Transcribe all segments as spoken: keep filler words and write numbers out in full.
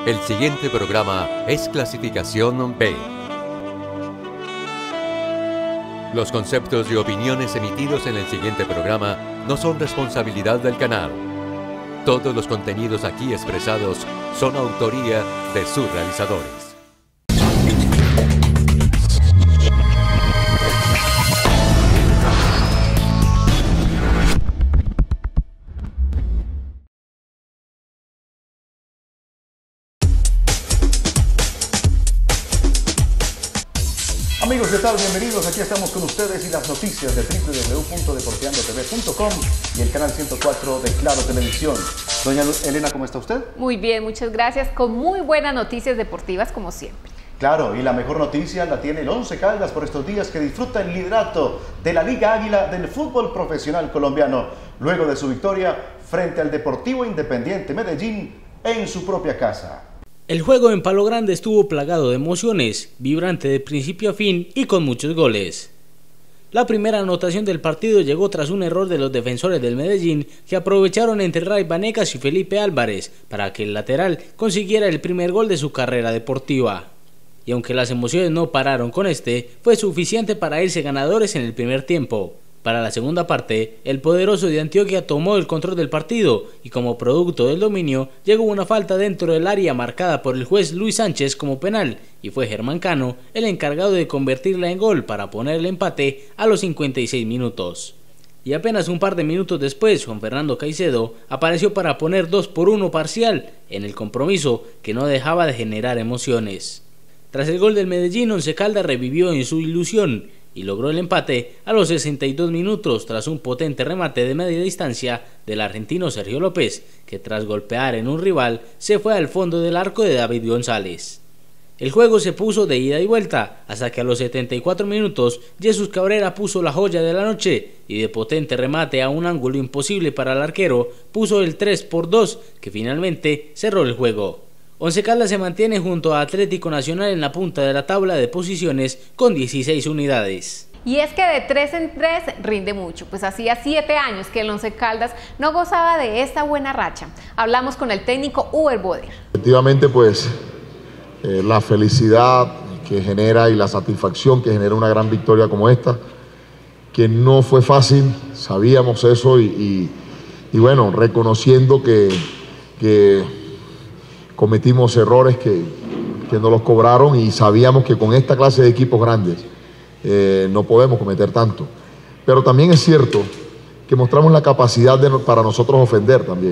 El siguiente programa es clasificación B. Los conceptos y opiniones emitidos en el siguiente programa no son responsabilidad del canal. Todos los contenidos aquí expresados son autoría de sus realizadores. Amigos, ¿qué tal? Bienvenidos. Aquí estamos con ustedes y las noticias de doble u doble u doble u punto deporteando t v punto com y el canal ciento cuatro de Claro Televisión. Doña Elena, ¿cómo está usted? Muy bien, muchas gracias. Con muy buenas noticias deportivas, como siempre. Claro, y la mejor noticia la tiene el Once Caldas por estos días, que disfruta el liderato de la Liga Águila del fútbol profesional colombiano, luego de su victoria frente al Deportivo Independiente Medellín en su propia casa. El juego en Palo Grande estuvo plagado de emociones, vibrante de principio a fin y con muchos goles. La primera anotación del partido llegó tras un error de los defensores del Medellín, que aprovecharon entre Ray Vanegas y Felipe Álvarez para que el lateral consiguiera el primer gol de su carrera deportiva. Y aunque las emociones no pararon con este, fue suficiente para irse ganadores en el primer tiempo. Para la segunda parte, el poderoso de Antioquia tomó el control del partido y, como producto del dominio, llegó una falta dentro del área marcada por el juez Luis Sánchez como penal, y fue Germán Cano el encargado de convertirla en gol para poner el empate a los cincuenta y seis minutos. Y apenas un par de minutos después, Juan Fernando Caicedo apareció para poner dos por uno parcial en el compromiso que no dejaba de generar emociones. Tras el gol del Medellín, Once Caldas revivió en su ilusión y logró el empate a los sesenta y dos minutos tras un potente remate de media distancia del argentino Sergio López, que tras golpear en un rival se fue al fondo del arco de David González. El juego se puso de ida y vuelta hasta que a los setenta y cuatro minutos Jesús Cabrera puso la joya de la noche y de potente remate a un ángulo imposible para el arquero puso el tres por dos, que finalmente cerró el juego. Once Caldas se mantiene junto a Atlético Nacional en la punta de la tabla de posiciones con dieciséis unidades. Y es que de tres en tres rinde mucho, pues hacía siete años que el Once Caldas no gozaba de esta buena racha. Hablamos con el técnico Uber Boder. Efectivamente, pues eh, la felicidad que genera y la satisfacción que genera una gran victoria como esta, que no fue fácil, sabíamos eso y, y, y bueno, reconociendo que, que cometimos errores que, que nos los cobraron y sabíamos que con esta clase de equipos grandes eh, no podemos cometer tanto. Pero también es cierto que mostramos la capacidad de, para nosotros ofender también.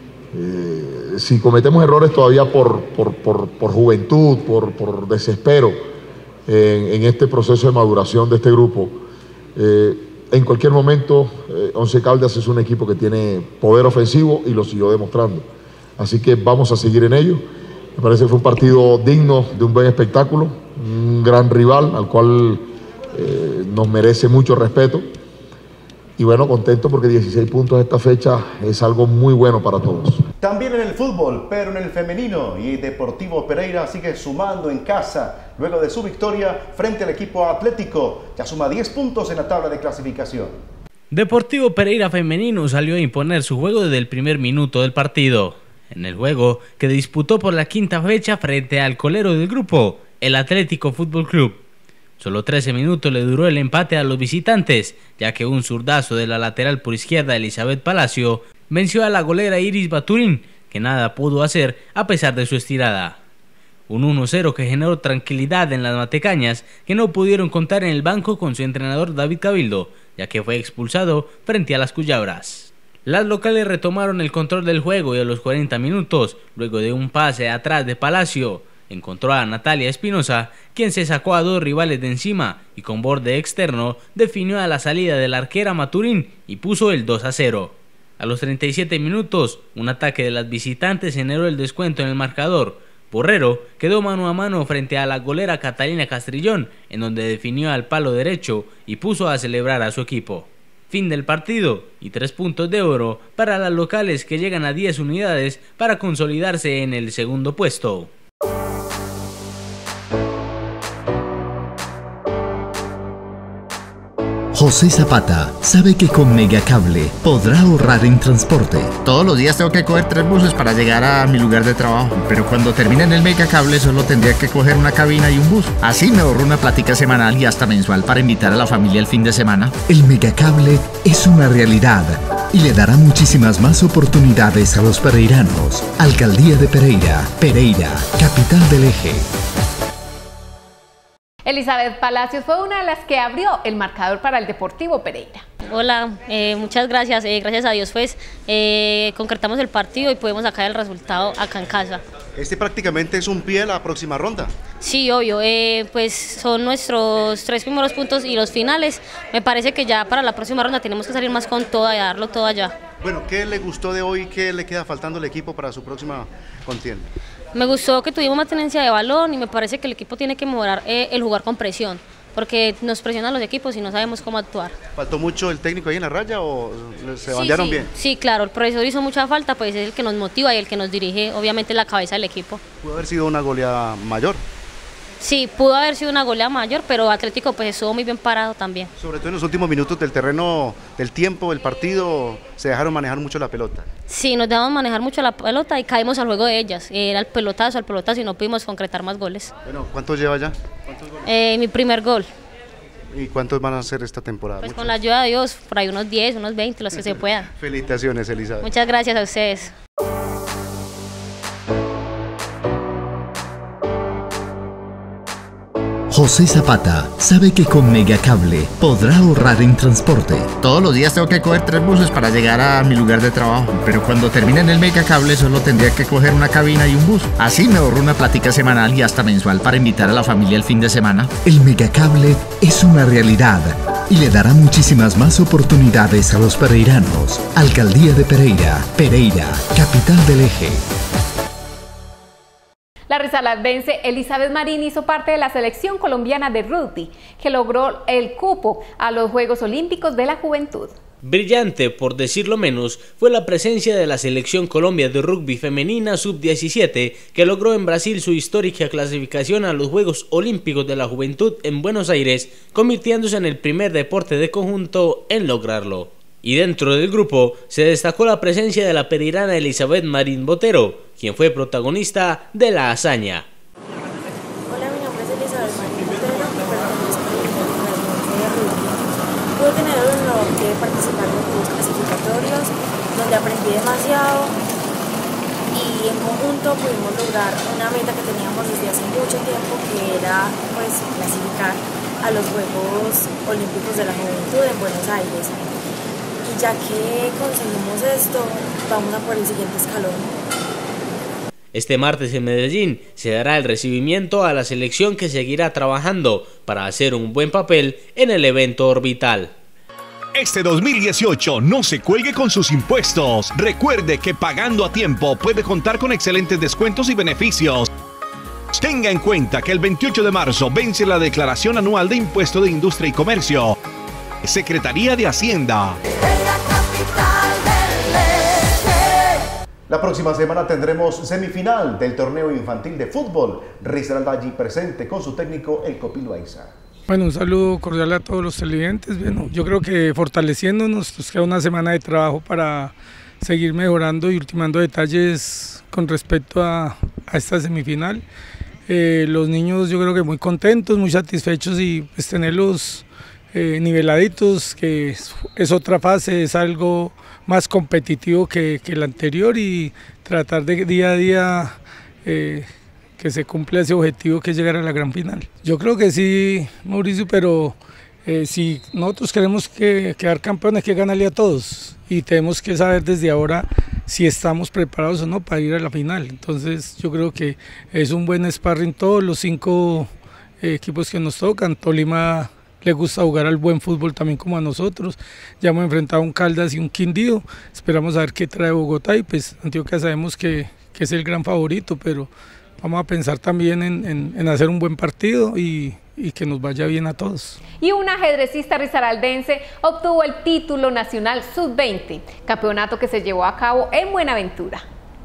Eh, si cometemos errores todavía por, por, por, por juventud, por, por desespero en, en este proceso de maduración de este grupo, eh, en cualquier momento eh, Once Caldas es un equipo que tiene poder ofensivo y lo siguió demostrando. Así que vamos a seguir en ello. Me parece que fue un partido digno de un buen espectáculo, un gran rival al cual eh, nos merece mucho respeto. Y bueno, contento porque dieciséis puntos esta fecha es algo muy bueno para todos. También en el fútbol, pero en el femenino, y Deportivo Pereira sigue sumando en casa luego de su victoria frente al equipo Atlético. Ya suma diez puntos en la tabla de clasificación. Deportivo Pereira femenino salió a imponer su juego desde el primer minuto del partido. En el juego que disputó por la quinta fecha frente al colero del grupo, el Atlético Fútbol Club. Solo trece minutos le duró el empate a los visitantes, ya que un zurdazo de la lateral por izquierda Elizabeth Palacio venció a la golera Iris Baturín, que nada pudo hacer a pesar de su estirada. Un uno cero que generó tranquilidad en las matecañas, que no pudieron contar en el banco con su entrenador David Cabildo, ya que fue expulsado frente a las Cuyabras. Las locales retomaron el control del juego y a los cuarenta minutos, luego de un pase atrás de Palacio, encontró a Natalia Espinosa, quien se sacó a dos rivales de encima y con borde externo definió a la salida de la arquera Maturín y puso el dos a cero. A los treinta y siete minutos, un ataque de las visitantes generó el descuento en el marcador. Borrero quedó mano a mano frente a la golera Catalina Castrillón, en donde definió al palo derecho y puso a celebrar a su equipo. Fin del partido y tres puntos de oro para las locales, que llegan a diez unidades para consolidarse en el segundo puesto. José Zapata sabe que con Megacable podrá ahorrar en transporte. Todos los días tengo que coger tres buses para llegar a mi lugar de trabajo, pero cuando termine en el Megacable solo tendría que coger una cabina y un bus. Así me ahorro una plática semanal y hasta mensual para invitar a la familia el fin de semana. El Megacable es una realidad y le dará muchísimas más oportunidades a los pereiranos. Alcaldía de Pereira, Pereira, capital del eje. Elizabeth Palacios fue una de las que abrió el marcador para el Deportivo Pereira. Hola, eh, muchas gracias, eh, gracias a Dios pues eh, concretamos el partido y pudimos sacar el resultado acá en casa. Este prácticamente es un pie a la próxima ronda. Sí, obvio, eh, pues son nuestros tres primeros puntos y los finales. Me parece que ya para la próxima ronda tenemos que salir más con todo y darlo todo allá. Bueno, ¿qué le gustó de hoy? ¿Qué le queda faltando al equipo para su próxima contienda? Me gustó que tuvimos más tenencia de balón y me parece que el equipo tiene que mejorar eh, el jugar con presión, porque nos presionan los equipos y no sabemos cómo actuar. ¿Faltó mucho el técnico ahí en la raya o se sí, bandearon sí, bien? Sí, claro, el profesor hizo mucha falta, pues es el que nos motiva y el que nos dirige, obviamente, la cabeza del equipo. ¿Pudo haber sido una goleada mayor? Sí, pudo haber sido una goleada mayor, pero Atlético pues estuvo muy bien parado también. Sobre todo en los últimos minutos del terreno, del tiempo, del partido, se dejaron manejar mucho la pelota. Sí, nos dejamos manejar mucho la pelota y caímos al juego de ellas. Era el pelotazo, el pelotazo y no pudimos concretar más goles. Bueno, ¿cuántos lleva ya? ¿Cuántos goles? Eh, mi primer gol. ¿Y cuántos van a hacer esta temporada? Pues con la ayuda de Dios, por ahí unos diez, unos veinte, los que se puedan. Felicitaciones, Elizabeth. Muchas gracias a ustedes. José Zapata sabe que con Megacable podrá ahorrar en transporte. Todos los días tengo que coger tres buses para llegar a mi lugar de trabajo, pero cuando termine en el Megacable solo tendría que coger una cabina y un bus. Así me ahorro una plática semanal y hasta mensual para invitar a la familia el fin de semana. El Megacable es una realidad y le dará muchísimas más oportunidades a los pereiranos. Alcaldía de Pereira, Pereira, capital del eje. La risaraldense Elizabeth Marín hizo parte de la selección colombiana de rugby, que logró el cupo a los Juegos Olímpicos de la Juventud. Brillante, por decirlo menos, fue la presencia de la Selección Colombia de Rugby Femenina sub diecisiete, que logró en Brasil su histórica clasificación a los Juegos Olímpicos de la Juventud en Buenos Aires, convirtiéndose en el primer deporte de conjunto en lograrlo. Y dentro del grupo se destacó la presencia de la pereirana Elizabeth Marín Botero, quien fue protagonista de la hazaña. Hola, mi nombre es Elizabeth Marín Botero y pertenezco al equipo de rugby. Pude tener el honor de participar en los juegos clasificatorios, donde aprendí demasiado y en conjunto pudimos lograr una meta que teníamos desde hace mucho tiempo, que era pues clasificar a los Juegos Olímpicos de la Juventud en Buenos Aires. Y ya que conseguimos esto, vamos a por el siguiente escalón. Este martes en Medellín se dará el recibimiento a la selección, que seguirá trabajando para hacer un buen papel en el evento orbital. Este dos mil dieciocho no se cuelgue con sus impuestos. Recuerde que pagando a tiempo puede contar con excelentes descuentos y beneficios. Tenga en cuenta que el veintiocho de marzo vence la declaración anual de impuesto de industria y comercio. Secretaría de Hacienda. La próxima semana tendremos semifinal del torneo infantil de fútbol. Risaralda allí presente con su técnico, el Copilo Aiza. Bueno, un saludo cordial a todos los televidentes. Bueno, yo creo que fortaleciéndonos, nos queda una semana de trabajo para seguir mejorando y ultimando detalles con respecto a, a esta semifinal. Eh, los niños yo creo que muy contentos, muy satisfechos y pues tenerlos Eh, niveladitos, que es, es otra fase, es algo más competitivo que, que el anterior, y tratar de día a día eh, que se cumpla ese objetivo, que es llegar a la gran final. Yo creo que sí, Mauricio, pero eh, si nosotros queremos que, quedar campeones, hay que ganarle a todos y tenemos que saber desde ahora si estamos preparados o no para ir a la final. Entonces yo creo que es un buen sparring todos los cinco eh, equipos que nos tocan. Tolima le gusta jugar al buen fútbol también como a nosotros. Ya hemos enfrentado a un Caldas y un Quindío, esperamos a ver qué trae Bogotá, y pues Antioquia sabemos que, que es el gran favorito, pero vamos a pensar también en, en, en hacer un buen partido y, y que nos vaya bien a todos. Y un ajedrecista risaraldense obtuvo el título nacional sub veinte, campeonato que se llevó a cabo en Buenaventura.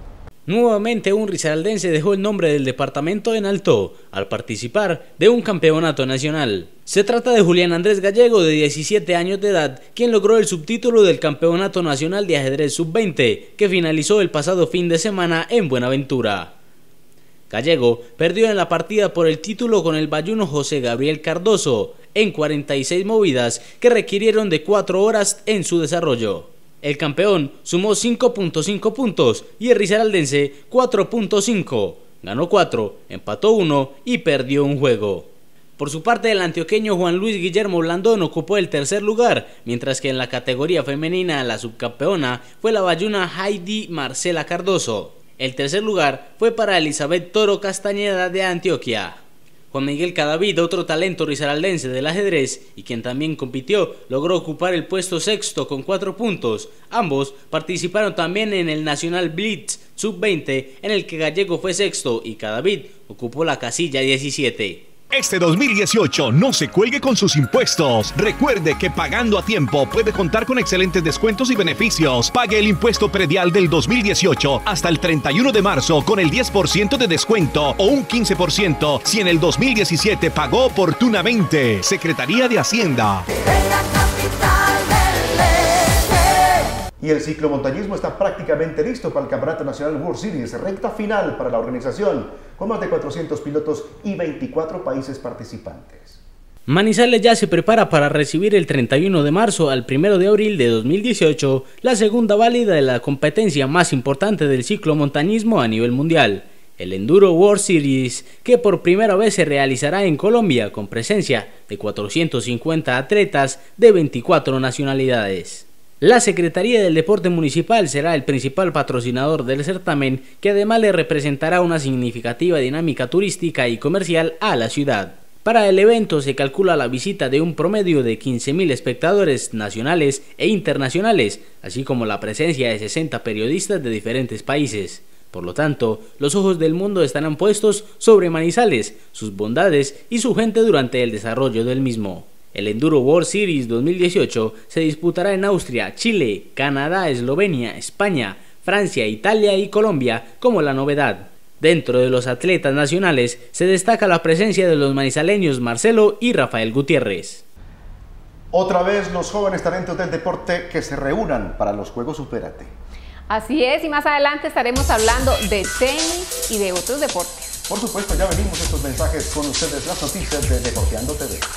Nuevamente un risaraldense dejó el nombre del departamento en alto al participar de un campeonato nacional. Se trata de Julián Andrés Gallego, de diecisiete años de edad, quien logró el subtítulo del Campeonato Nacional de Ajedrez sub veinte, que finalizó el pasado fin de semana en Buenaventura. Gallego perdió en la partida por el título con el bayuno José Gabriel Cardoso, en cuarenta y seis movidas que requirieron de cuatro horas en su desarrollo. El campeón sumó cinco punto cinco puntos y el risaraldense cuatro punto cinco, ganó cuatro, empató uno y perdió un juego. Por su parte, el antioqueño Juan Luis Guillermo Blandón ocupó el tercer lugar, mientras que en la categoría femenina la subcampeona fue la bayuna Heidi Marcela Cardoso. El tercer lugar fue para Elizabeth Toro Castañeda de Antioquia. Juan Miguel Cadavid, otro talento risaraldense del ajedrez y quien también compitió, logró ocupar el puesto sexto con cuatro puntos. Ambos participaron también en el Nacional Blitz sub veinte, en el que Gallego fue sexto y Cadavid ocupó la casilla diecisiete. Este dos mil dieciocho no se cuelgue con sus impuestos. Recuerde que pagando a tiempo puede contar con excelentes descuentos y beneficios. Pague el impuesto predial del dos mil dieciocho hasta el treinta y uno de marzo con el diez por ciento de descuento o un quince por ciento si en el dos mil diecisiete pagó oportunamente. Secretaría de Hacienda. Y el ciclomontañismo está prácticamente listo para el Campeonato Nacional World Series, recta final para la organización, con más de cuatrocientos pilotos y veinticuatro países participantes. Manizales ya se prepara para recibir el treinta y uno de marzo al primero de abril de dos mil dieciocho la segunda válida de la competencia más importante del ciclomontañismo a nivel mundial, el Enduro World Series, que por primera vez se realizará en Colombia con presencia de cuatrocientos cincuenta atletas de veinticuatro nacionalidades. La Secretaría del Deporte Municipal será el principal patrocinador del certamen, que además le representará una significativa dinámica turística y comercial a la ciudad. Para el evento se calcula la visita de un promedio de quince mil espectadores nacionales e internacionales, así como la presencia de sesenta periodistas de diferentes países. Por lo tanto, los ojos del mundo estarán puestos sobre Manizales, sus bondades y su gente durante el desarrollo del mismo. El Enduro World Series dos mil dieciocho se disputará en Austria, Chile, Canadá, Eslovenia, España, Francia, Italia y Colombia como la novedad. Dentro de los atletas nacionales se destaca la presencia de los manizaleños Marcelo y Rafael Gutiérrez. Otra vez los jóvenes talentos del deporte que se reúnan para los Juegos Supérate. Así es, y más adelante estaremos hablando de tenis y de otros deportes. Por supuesto, ya venimos estos mensajes con ustedes, las noticias de Deporteando T V.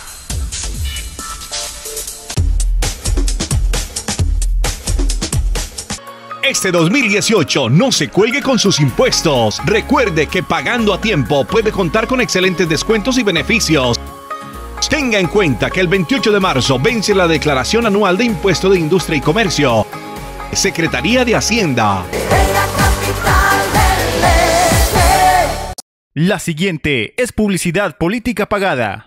Este dos mil dieciocho no se cuelgue con sus impuestos. Recuerde que pagando a tiempo puede contar con excelentes descuentos y beneficios. Tenga en cuenta que el veintiocho de marzo vence la declaración anual de impuesto de industria y comercio. Secretaría de Hacienda. La siguiente es publicidad política pagada.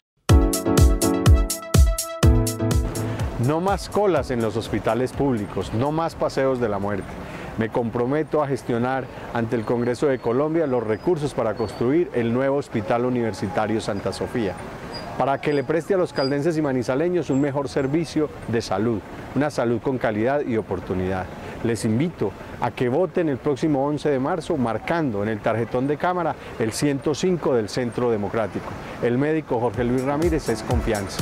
No más colas en los hospitales públicos, no más paseos de la muerte. Me comprometo a gestionar ante el Congreso de Colombia los recursos para construir el nuevo Hospital Universitario Santa Sofía, para que le preste a los caldenses y manizaleños un mejor servicio de salud, una salud con calidad y oportunidad. Les invito a que voten el próximo once de marzo marcando en el tarjetón de cámara el ciento cinco del Centro Democrático. El médico Jorge Luis Ramírez es confianza.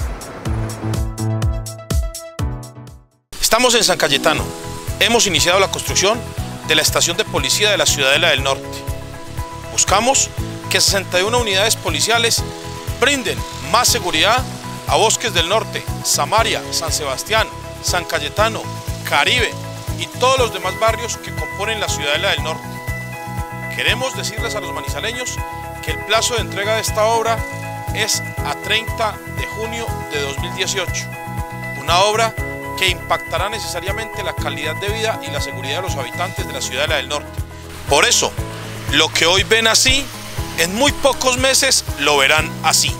Estamos en San Cayetano. Hemos iniciado la construcción de la estación de policía de la Ciudadela del Norte. Buscamos que sesenta y una unidades policiales brinden más seguridad a Bosques del Norte, Samaria, San Sebastián, San Cayetano, Caribe y todos los demás barrios que componen la Ciudadela del Norte. Queremos decirles a los manizaleños que el plazo de entrega de esta obra es a treinta de junio de dos mil dieciocho. Una obra que impactará necesariamente la calidad de vida y la seguridad de los habitantes de la Ciudadela del Norte. Por eso, lo que hoy ven así, en muy pocos meses lo verán así.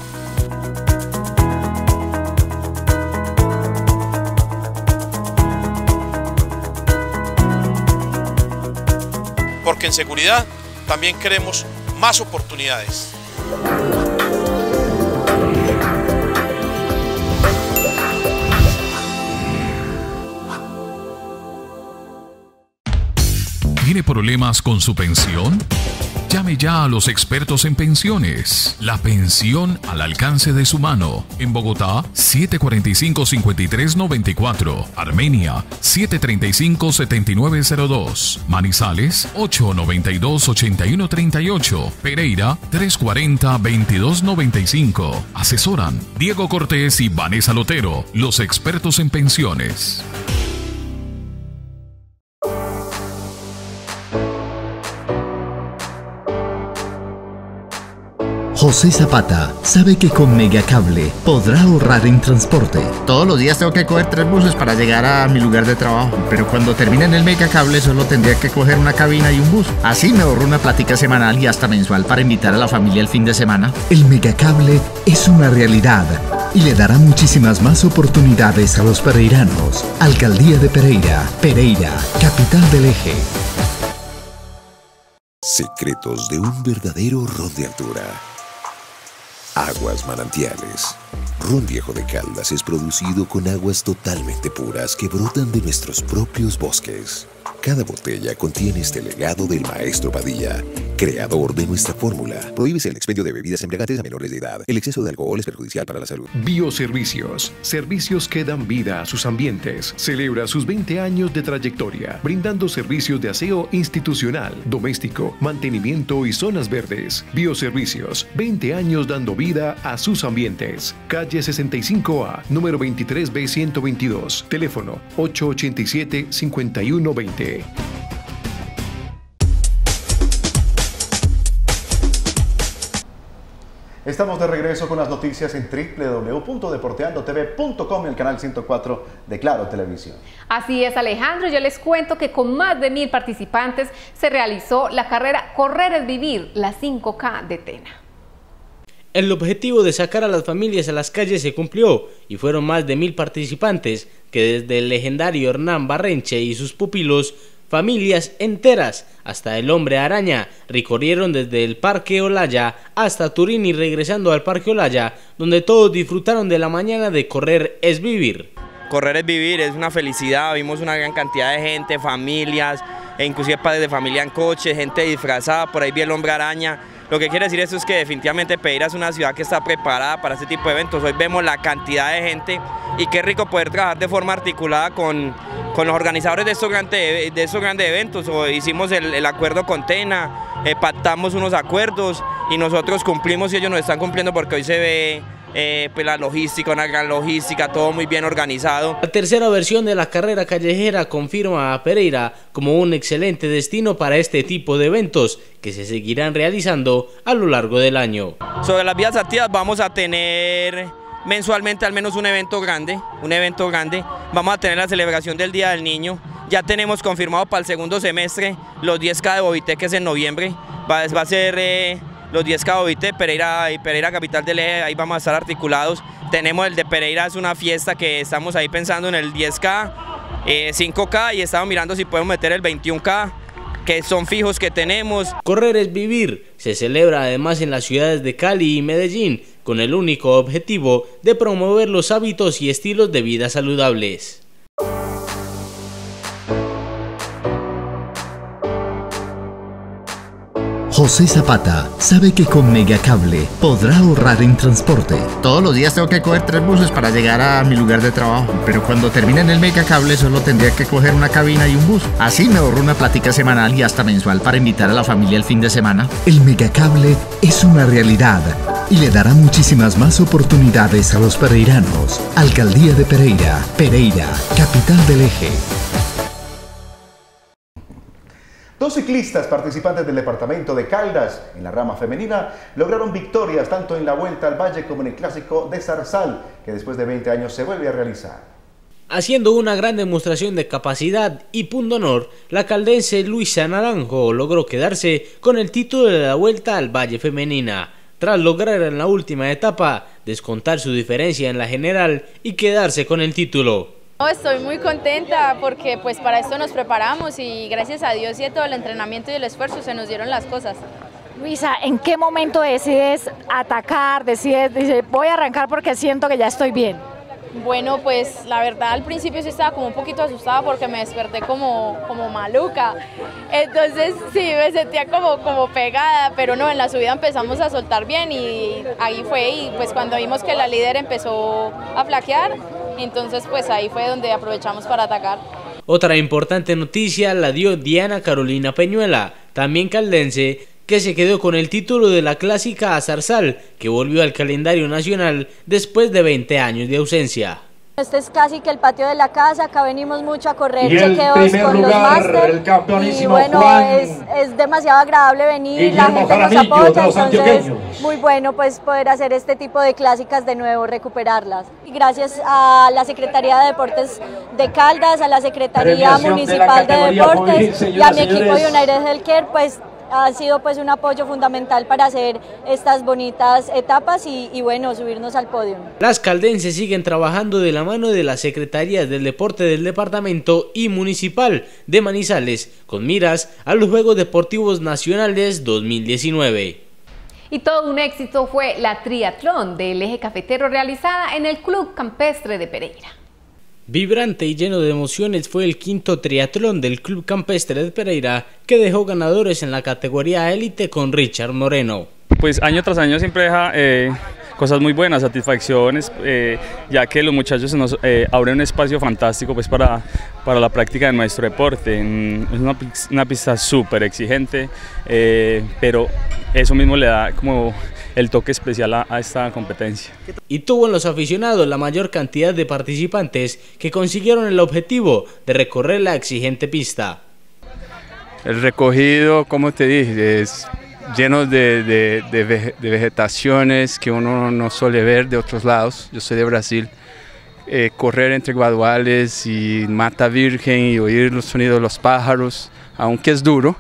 Porque en seguridad también queremos más oportunidades. Viene ¿Tiene problemas con su pensión? Llame ya a los expertos en pensiones. La pensión al alcance de su mano. En Bogotá, siete cuatro cinco, cinco tres nueve cuatro. Armenia, siete tres cinco, siete nueve cero dos. Manizales, ocho nueve dos, ocho uno tres ocho. Pereira, tres cuatro cero, dos dos nueve cinco. Asesoran Diego Cortés y Vanessa Lotero, los expertos en pensiones. José Zapata sabe que con Megacable podrá ahorrar en transporte. Todos los días tengo que coger tres buses para llegar a mi lugar de trabajo, pero cuando termine en el Megacable solo tendría que coger una cabina y un bus. Así me ahorro una plática semanal y hasta mensual para invitar a la familia el fin de semana. El Megacable es una realidad y le dará muchísimas más oportunidades a los pereiranos. Alcaldía de Pereira, Pereira, capital del eje. Secretos de un verdadero ron de altura. Aguas Manantiales. Ron Viejo de Caldas es producido con aguas totalmente puras que brotan de nuestros propios bosques. Cada botella contiene este legado del maestro Padilla, creador de nuestra fórmula. Prohíbes el expendio de bebidas embriagantes a menores de edad. El exceso de alcohol es perjudicial para la salud. Bioservicios. Servicios que dan vida a sus ambientes. Celebra sus veinte años de trayectoria, brindando servicios de aseo institucional, doméstico, mantenimiento y zonas verdes. Bioservicios. veinte años dando vida a sus ambientes. Calle sesenta y cinco A, número veintitrés B ciento veintidós. Teléfono ocho ocho siete, cinco uno dos cero. Estamos de regreso con las noticias en doble u doble u doble u punto deporteando t v punto com y el canal ciento cuatro de Claro Televisión. Así es, Alejandro. Yo les cuento que con más de mil participantes se realizó la carrera Correr es Vivir, la cinco K de Tena. El objetivo de sacar a las familias a las calles se cumplió y fueron más de mil participantes que desde el legendario Hernán Barrenche y sus pupilos, familias enteras, hasta el Hombre Araña, recorrieron desde el Parque Olaya hasta Turín y regresando al Parque Olaya, donde todos disfrutaron de la mañana de Correr es Vivir. Correr es vivir, es una felicidad, vimos una gran cantidad de gente, familias, e inclusive padres de familia en coche, gente disfrazada, por ahí vi el Hombre Araña. Lo que quiere decir esto es que definitivamente Pereira es una ciudad que está preparada para este tipo de eventos. Hoy vemos la cantidad de gente y qué rico poder trabajar de forma articulada con, con los organizadores de estos grandes, de estos grandes eventos. Hoy hicimos el, el acuerdo con Tena, eh, pactamos unos acuerdos y nosotros cumplimos y ellos nos están cumpliendo porque hoy se ve eh, pues la logística, una gran logística, todo muy bien organizado. La tercera versión de la carrera callejera confirma a Pereira como un excelente destino para este tipo de eventos que se seguirán realizando a lo largo del año. Sobre las vías activas vamos a tener mensualmente al menos un evento grande, un evento grande. Vamos a tener la celebración del Día del Niño. Ya tenemos confirmado para el segundo semestre los diez K de Bovité, que es en noviembre. Va, va a ser eh, los diez K de Bovité, Pereira y Pereira Capital del Eje, ahí vamos a estar articulados. Tenemos el de Pereira, es una fiesta que estamos ahí pensando en el diez K, eh, cinco K y estamos mirando si podemos meter el veintiuno K. Que son fijos que tenemos. Correr es Vivir se celebra además en las ciudades de Cali y Medellín con el único objetivo de promover los hábitos y estilos de vida saludables. José Zapata sabe que con Megacable podrá ahorrar en transporte. Todos los días tengo que coger tres buses para llegar a mi lugar de trabajo, pero cuando termine en el Megacable solo tendría que coger una cabina y un bus. Así me ahorro una plática semanal y hasta mensual para invitar a la familia el fin de semana. El Megacable es una realidad y le dará muchísimas más oportunidades a los pereiranos. Alcaldía de Pereira, Pereira, capital del eje. Dos ciclistas participantes del departamento de Caldas, en la rama femenina, lograron victorias tanto en la Vuelta al Valle como en el Clásico de Zarzal, que después de veinte años se vuelve a realizar. Haciendo una gran demostración de capacidad y punto honor, la caldense Luisa Naranjo logró quedarse con el título de la Vuelta al Valle femenina, tras lograr en la última etapa descontar su diferencia en la general y quedarse con el título. No, estoy muy contenta porque pues para esto nos preparamos y gracias a Dios y a todo el entrenamiento y el esfuerzo se nos dieron las cosas. Luisa, ¿en qué momento decides atacar, decides, dices, voy a arrancar porque siento que ya estoy bien? Bueno, pues la verdad al principio sí estaba como un poquito asustada porque me desperté como, como maluca, entonces sí me sentía como, como pegada, pero no, en la subida empezamos a soltar bien y ahí fue, y pues cuando vimos que la líder empezó a flaquear, entonces pues ahí fue donde aprovechamos para atacar. Otra importante noticia la dio Diana Carolina Peñuela, también caldense, que se quedó con el título de la clásica a Zarzal, que volvió al calendario nacional después de veinte años de ausencia. Este es casi que el patio de la casa, acá venimos mucho a correr chequeos con los máster y bueno, es, es demasiado agradable venir, la gente nos apoya, entonces muy bueno pues poder hacer este tipo de clásicas de nuevo, recuperarlas. Y gracias a la Secretaría de Deportes de Caldas, a la Secretaría Municipal de, de Deportes y a mi equipo de United Healthcare, pues ha sido pues un apoyo fundamental para hacer estas bonitas etapas y, y bueno, subirnos al podio. Las caldenses siguen trabajando de la mano de las Secretarías del Deporte del Departamento y Municipal de Manizales, con miras a los Juegos Deportivos Nacionales dos mil diecinueve. Y todo un éxito fue la triatlón del Eje Cafetero realizada en el Club Campestre de Pereira. Vibrante y lleno de emociones fue el quinto triatlón del Club Campestre de Pereira, que dejó ganadores en la categoría élite con Richard Moreno. Pues año tras año siempre deja eh, cosas muy buenas, satisfacciones, eh, ya que los muchachos nos eh, abren un espacio fantástico pues para, para la práctica de nuestro deporte. Es una, una pista súper exigente, eh, pero eso mismo le da como el toque especial a, a esta competencia. Y tuvo en los aficionados la mayor cantidad de participantes que consiguieron el objetivo de recorrer la exigente pista. El recorrido, como te dije, es lleno de, de, de, de vegetaciones que uno no suele ver de otros lados. Yo soy de Brasil. Eh, correr entre guaduales y mata virgen y oír los sonidos de los pájaros, aunque es duro,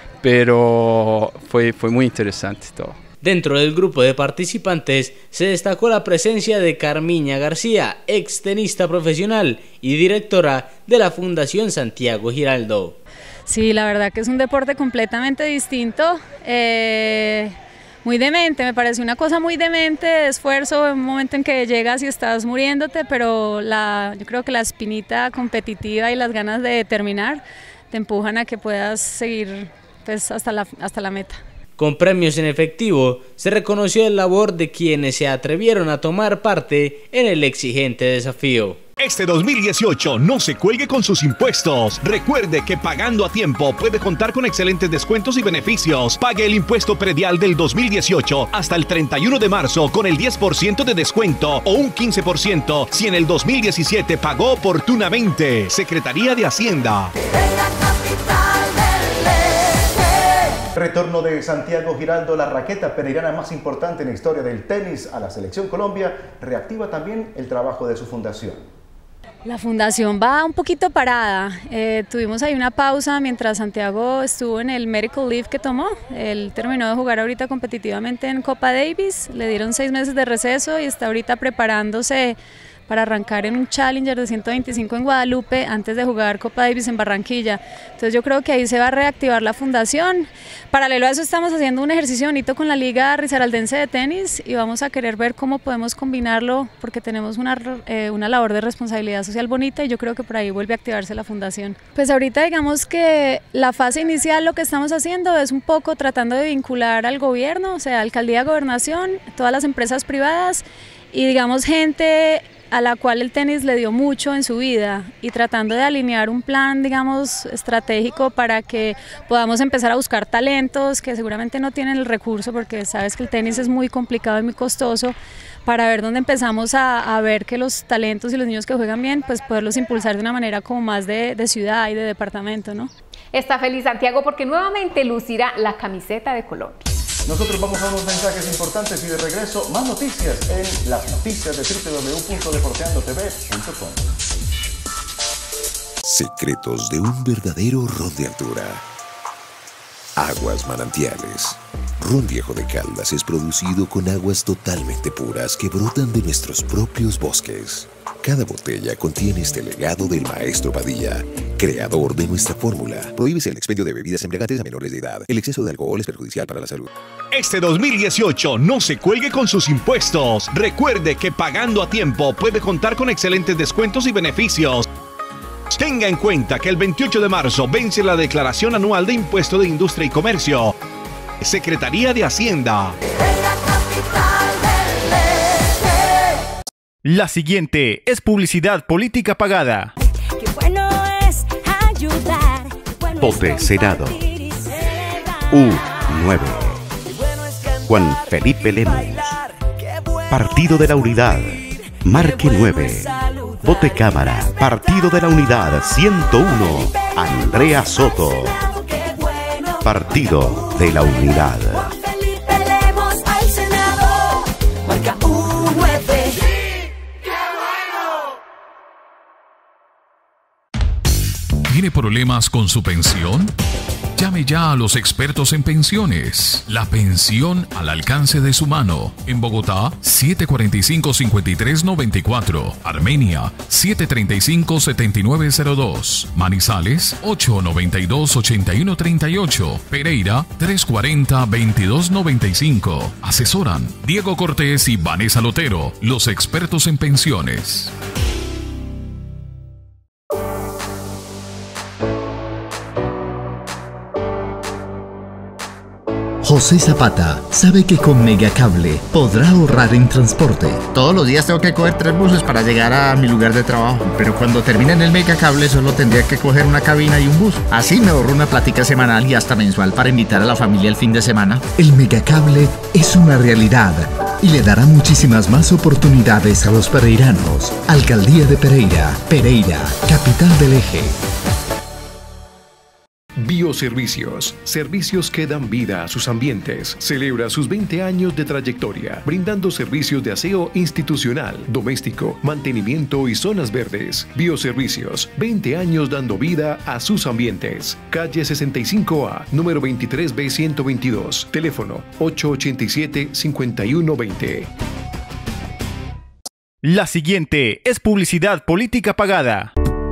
pero fue, fue muy interesante todo. Dentro del grupo de participantes se destacó la presencia de Carmiña García, ex tenista profesional y directora de la Fundación Santiago Giraldo. Sí, la verdad que es un deporte completamente distinto, eh, muy demente, me parece una cosa muy demente de esfuerzo, un momento en que llegas y estás muriéndote, pero la, yo creo que la espinita competitiva y las ganas de terminar te empujan a que puedas seguir pues, hasta la, hasta la meta. Con premios en efectivo, se reconoció el labor de quienes se atrevieron a tomar parte en el exigente desafío. Este dos mil dieciocho no se cuelgue con sus impuestos. Recuerde que pagando a tiempo puede contar con excelentes descuentos y beneficios. Pague el impuesto predial del dos mil dieciocho hasta el treinta y uno de marzo con el diez por ciento de descuento o un quince por ciento si en el dos mil diecisiete pagó oportunamente. Secretaría de Hacienda. Retorno de Santiago Giraldo, la raqueta pereirana más importante en la historia del tenis a la Selección Colombia, reactiva también el trabajo de su fundación. La fundación va un poquito parada, eh, tuvimos ahí una pausa mientras Santiago estuvo en el medical leave que tomó, él terminó de jugar ahorita competitivamente en Copa Davis, le dieron seis meses de receso y está ahorita preparándose para arrancar en un Challenger de ciento veinticinco en Guadalupe antes de jugar Copa Davis en Barranquilla. Entonces yo creo que ahí se va a reactivar la fundación. Paralelo a eso estamos haciendo un ejercicio bonito con la Liga Risaraldense de Tenis y vamos a querer ver cómo podemos combinarlo porque tenemos una, eh, una labor de responsabilidad social bonita y yo creo que por ahí vuelve a activarse la fundación. Pues ahorita digamos que la fase inicial lo que estamos haciendo es un poco tratando de vincular al gobierno, o sea, alcaldía, gobernación, todas las empresas privadas y digamos gente a la cual el tenis le dio mucho en su vida y tratando de alinear un plan, digamos, estratégico para que podamos empezar a buscar talentos que seguramente no tienen el recurso porque sabes que el tenis es muy complicado y muy costoso, para ver dónde empezamos a, a ver que los talentos y los niños que juegan bien, pues poderlos impulsar de una manera como más de, de ciudad y de departamento, ¿no? Está feliz Santiago porque nuevamente lucirá la camiseta de Colombia. Nosotros vamos a unos mensajes importantes y de regreso más noticias en las noticias de doble u doble u doble u punto deporteando t v punto com. Secretos de un verdadero ron de altura. Aguas Manantiales. Ron Viejo de Caldas es producido con aguas totalmente puras que brotan de nuestros propios bosques. Cada botella contiene este legado del maestro Padilla, creador de nuestra fórmula. Prohíbese el expendio de bebidas embriagantes a menores de edad. El exceso de alcohol es perjudicial para la salud. Este dos mil dieciocho no se cuelgue con sus impuestos. Recuerde que pagando a tiempo puede contar con excelentes descuentos y beneficios. Tenga en cuenta que el veintiocho de marzo vence la declaración anual de impuesto de industria y comercio. Secretaría de Hacienda. La siguiente es publicidad política pagada. Qué bueno es ayudar. Bueno Vote Senado. U nueve. Juan Felipe Lemos. Partido de la Unidad. Marque nueve. Vote Cámara. Partido de la Unidad ciento uno. Andrea Soto. Partido de la Unidad. ¿Tiene problemas con su pensión? Llame ya a los expertos en pensiones. La pensión al alcance de su mano. En Bogotá, siete cuarenta y cinco, cincuenta y tres noventa y cuatro. Armenia, siete treinta y cinco, setenta y nueve cero dos. Manizales, ocho noventa y dos, ochenta y uno treinta y ocho. Pereira, tres cuarenta, veintidós noventa y cinco. Asesoran Diego Cortés y Vanessa Lotero, los expertos en pensiones. José Zapata sabe que con Megacable podrá ahorrar en transporte. Todos los días tengo que coger tres buses para llegar a mi lugar de trabajo, pero cuando termine en el Megacable solo tendría que coger una cabina y un bus. Así me ahorro una plática semanal y hasta mensual para invitar a la familia el fin de semana. El Megacable es una realidad y le dará muchísimas más oportunidades a los pereiranos. Alcaldía de Pereira, Pereira, capital del eje. Bioservicios, servicios que dan vida a sus ambientes. Celebra sus veinte años de trayectoria, brindando servicios de aseo institucional, doméstico, mantenimiento y zonas verdes. Bioservicios, veinte años dando vida a sus ambientes. Calle sesenta y cinco A, número veintitrés B ciento veintidós. Teléfono ocho ochenta y siete, cincuenta y uno veinte. La siguiente es publicidad política pagada.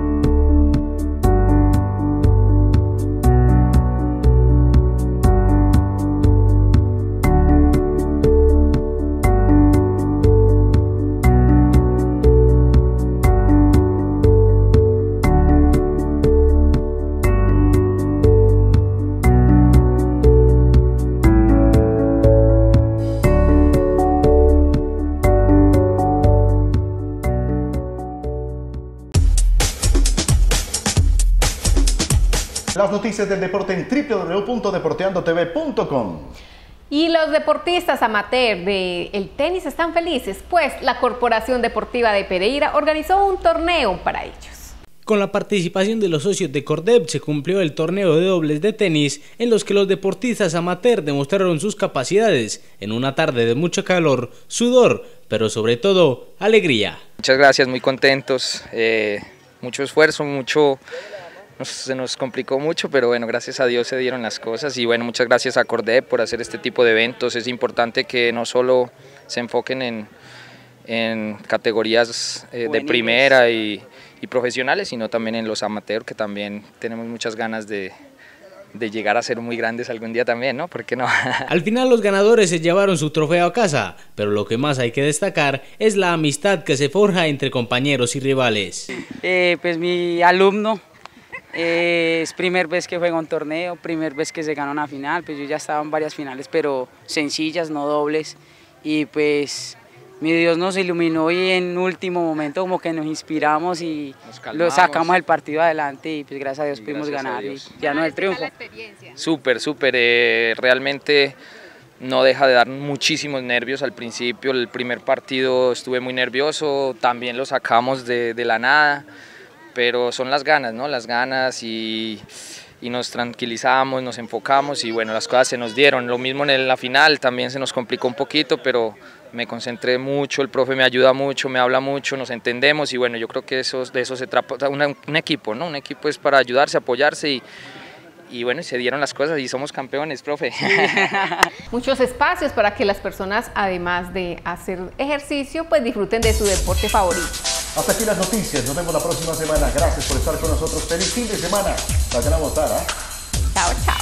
Las noticias del deporte en doble u doble u doble u punto deporteando t v punto com. Y los deportistas amateur del tenis están felices, pues la Corporación Deportiva de Pereira organizó un torneo para ellos. Con la participación de los socios de Cordep se cumplió el torneo de dobles de tenis en los que los deportistas amateur demostraron sus capacidades en una tarde de mucho calor, sudor, pero sobre todo alegría. Muchas gracias, muy contentos, eh, mucho esfuerzo, mucho... Nos, se nos complicó mucho, pero bueno, gracias a Dios se dieron las cosas y bueno, muchas gracias a Cordep por hacer este tipo de eventos. Es importante que no solo se enfoquen en, en categorías eh, de primera y, y profesionales, sino también en los amateurs, que también tenemos muchas ganas de, de llegar a ser muy grandes algún día también, ¿no? ¿Por qué no? Al final los ganadores se llevaron su trofeo a casa, pero lo que más hay que destacar es la amistad que se forja entre compañeros y rivales. Eh, pues mi alumno. Eh, es primera vez que juega un torneo, primera vez que se gana una final, pues yo ya estaba en varias finales, pero sencillas, no dobles, y pues mi Dios nos iluminó y en último momento como que nos inspiramos y lo sacamos el partido adelante y pues gracias a Dios pudimos ganar y ya no el triunfo. Súper, súper, eh, realmente no deja de dar muchísimos nervios al principio, el primer partido estuve muy nervioso, también lo sacamos de, de la nada. Pero son las ganas, ¿no? Las ganas y, y nos tranquilizamos, nos enfocamos y bueno, las cosas se nos dieron. Lo mismo en la final, también se nos complicó un poquito, pero me concentré mucho, el profe me ayuda mucho, me habla mucho, nos entendemos y bueno, yo creo que eso, de eso se trata, una, un equipo, ¿no? Un equipo es para ayudarse, apoyarse y, y bueno, se dieron las cosas y somos campeones, profe. Muchos espacios para que las personas, además de hacer ejercicio, pues disfruten de su deporte favorito. Hasta aquí las noticias. Nos vemos la próxima semana. Gracias por estar con nosotros. Feliz fin de semana. La ganamos, Sara. Chao, chao.